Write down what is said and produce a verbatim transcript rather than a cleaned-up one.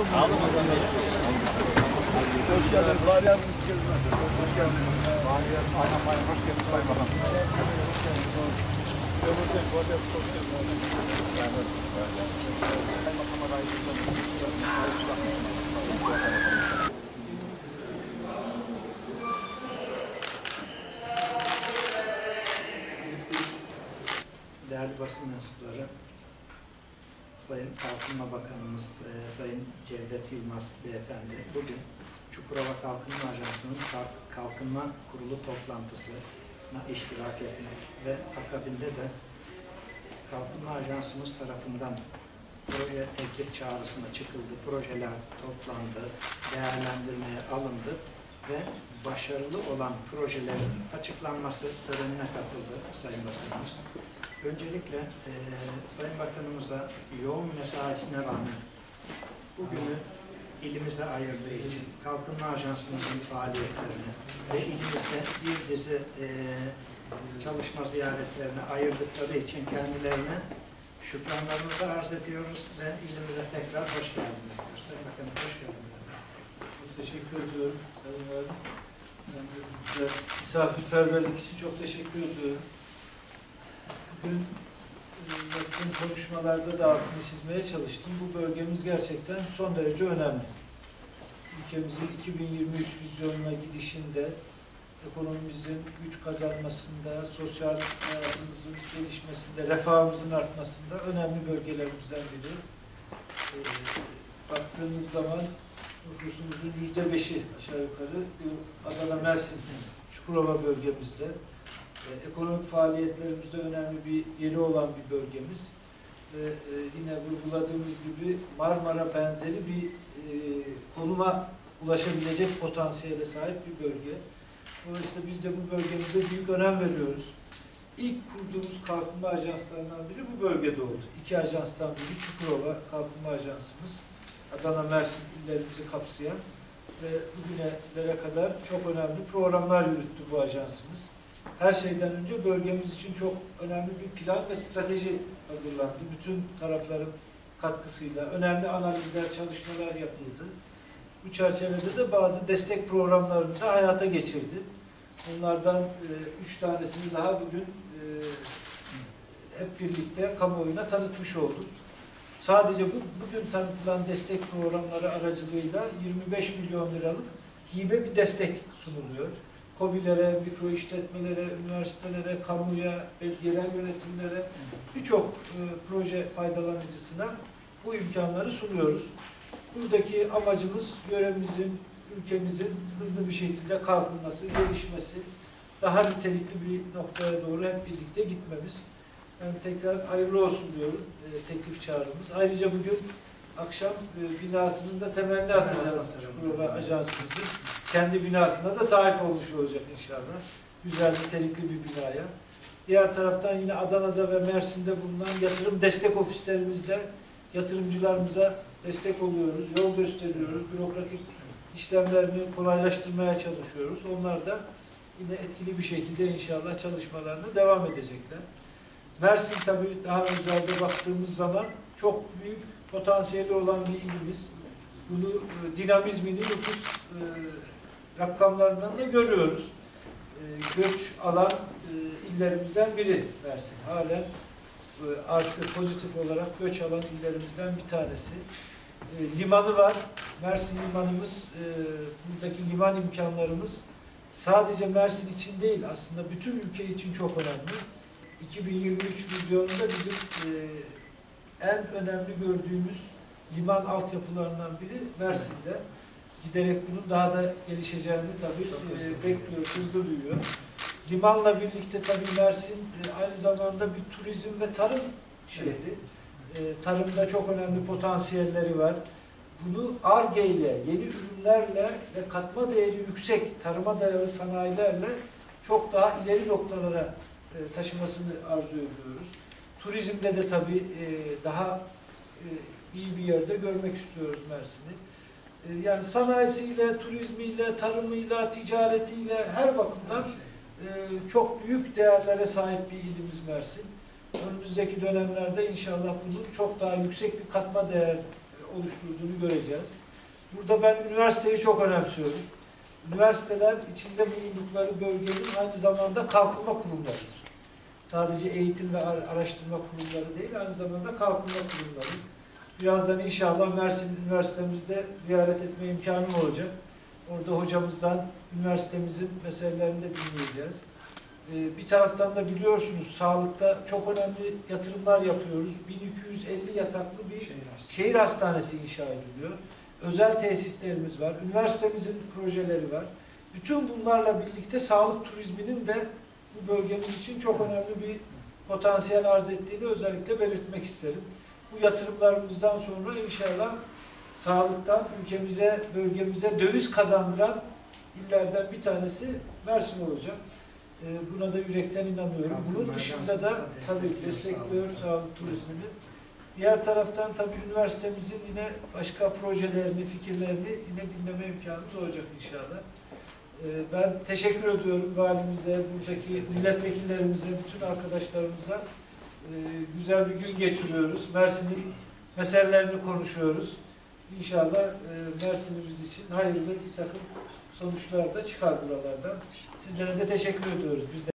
Hoş geldiniz. Var ya hoş geldiniz. Aynen bayım. Hoş geldiniz Sayın Bakan. Değerli basın mensupları, Sayın Kalkınma Bakanımız, e, Sayın Cevdet Yılmaz Beyefendi bugün Çukurova Kalkınma Ajansı'nın Kalkınma Kurulu toplantısına iştirak etmek ve akabinde de Kalkınma Ajansımız tarafından proje teklif çağrısına çıkıldı, projeler toplandı, değerlendirmeye alındı ve başarılı olan projelerin açıklanması törenine katıldı Sayın Bakanımız. Öncelikle e, Sayın Bakanımıza yoğun mesaisine rağmen bugünü ilimize ayırdığı için Kalkınma Ajansımızın faaliyetlerini ve ilimizde bir dizi e, çalışma ziyaretlerini ayırdıkları için kendilerine şükranlarımızı arz ediyoruz ve ilimize tekrar hoş geldiniz diyoruz. Sayın Bakanım hoş geldiniz. Çok teşekkür ediyorum Sayın Valim. Size misafirperverlik için çok teşekkür ediyorum. Bugün yaptığım konuşmalarda da altını çizmeye çalıştım. Bu bölgemiz gerçekten son derece önemli. Ülkemizin iki bin yirmi üç vizyonuna gidişinde, ekonomimizin güç kazanmasında, sosyal hayatımızın gelişmesinde, refahımızın artmasında önemli bölgelerimizden biri. E, baktığımız zaman nüfusumuzun yüzde beşi aşağı yukarı Adana, Mersin, Çukurova bölgemizde. E, ekonomik faaliyetlerimizde önemli bir yeri olan bir bölgemiz. E, e, yine vurguladığımız gibi Marmara benzeri bir e, konuma ulaşabilecek potansiyele sahip bir bölge. Dolayısıyla biz de bu bölgemize büyük önem veriyoruz. İlk kurduğumuz kalkınma ajanslarından biri bu bölgede oldu. İki ajanstan biri Çukurova Kalkınma Ajansımız. Adana, Mersin illerimizi kapsayan ve bugünlere kadar çok önemli programlar yürüttü bu ajansımız. Her şeyden önce bölgemiz için çok önemli bir plan ve strateji hazırlandı. Bütün tarafların katkısıyla önemli analizler, çalışmalar yapıldı. Bu çerçevede de bazı destek programlarını da hayata geçirdi. Bunlardan e, üç tanesini daha bugün e, hep birlikte kamuoyuna tanıtmış olduk. Sadece bu, bugün tanıtılan destek programları aracılığıyla yirmi beş milyon liralık hibe bir destek sunuluyor. KOBİ'lere, mikro işletmelere, üniversitelere, kamuya, yerel yönetimlere birçok e, proje faydalanıcısına bu imkanları sunuyoruz. Buradaki amacımız yöremizin, ülkemizin hızlı bir şekilde kalkınması, gelişmesi, daha nitelikli bir noktaya doğru hep birlikte gitmemiz. Yani tekrar hayırlı olsun diyorum e, teklif çağrımız. Ayrıca bugün akşam e, binasının da temelini atacağız Çukurova Ajansımızın. Kendi binasına da sahip olmuş olacak inşallah. Güzel, nitelikli bir binaya. Diğer taraftan yine Adana'da ve Mersin'de bulunan yatırım destek ofislerimizde yatırımcılarımıza destek oluyoruz, yol gösteriyoruz, bürokratik işlemlerini kolaylaştırmaya çalışıyoruz. Onlar da yine etkili bir şekilde inşallah çalışmalarına devam edecekler. Mersin tabii daha özelde baktığımız zaman çok büyük potansiyeli olan bir ilimiz. Bunu e, dinamizmini nüfus e, rakamlarından da görüyoruz. E, göç alan e, illerimizden biri Mersin. Halen e, artı pozitif olarak göç alan illerimizden bir tanesi. E, limanı var. Mersin limanımız, e, buradaki liman imkanlarımız sadece Mersin için değil aslında bütün ülke için çok önemli. iki bin yirmi üç vizyonunda bizim e, en önemli gördüğümüz liman altyapılarından biri Mersin'de. Giderek bunun daha da gelişeceğini tabii e, bekliyor, hızlı duyuyor. Limanla birlikte tabii Mersin e, aynı zamanda bir turizm ve tarım şehri. E, tarımda çok önemli potansiyelleri var. Bunu Ar-Ge ile, yeni ürünlerle ve katma değeri yüksek tarıma dayalı sanayilerle çok daha ileri noktalara e, taşımasını arzu ediyoruz. Turizmde de tabii e, daha e, iyi bir yerde görmek istiyoruz Mersin'i. E, yani sanayisiyle, turizmiyle, tarımıyla, ticaretiyle her bakımdan e, çok büyük değerlere sahip bir ilimiz Mersin. Önümüzdeki dönemlerde inşallah bunun çok daha yüksek bir katma değer oluşturduğunu göreceğiz. Burada ben üniversiteyi çok önemsiyorum. Üniversiteler içinde bulundukları bölgenin aynı zamanda kalkınma kurumlarıdır. Sadece eğitim ve araştırma kurumları değil, aynı zamanda kalkınma kurumları. Birazdan inşallah Mersin Üniversitemizde ziyaret etme imkanım olacak. Orada hocamızdan üniversitemizin meselelerini de dinleyeceğiz. Bir taraftan da biliyorsunuz sağlıkta çok önemli yatırımlar yapıyoruz. bin iki yüz elli yataklı bir şehir hastanesi inşa ediliyor. Özel tesislerimiz var. Üniversitemizin projeleri var. Bütün bunlarla birlikte sağlık turizminin de bu bölgemiz için çok önemli bir potansiyel arz ettiğini özellikle belirtmek isterim. Bu yatırımlarımızdan sonra inşallah sağlıktan ülkemize, bölgemize döviz kazandıran illerden bir tanesi Mersin olacak. Buna da yürekten inanıyorum. Bunun dışında da tabii destekliyoruz sağlık turizmini. Diğer taraftan tabii üniversitemizin yine başka projelerini, fikirlerini yine dinleme imkanımız olacak inşallah. Ben teşekkür ediyorum valimize, buradaki milletvekillerimize, bütün arkadaşlarımıza. Güzel bir gün geçiriyoruz. Mersin'in meselelerini konuşuyoruz. İnşallah Mersin'imiz için hayırlı bir takım sonuçlar da çıkar buralardan. Sizlere de teşekkür ediyoruz. Biz de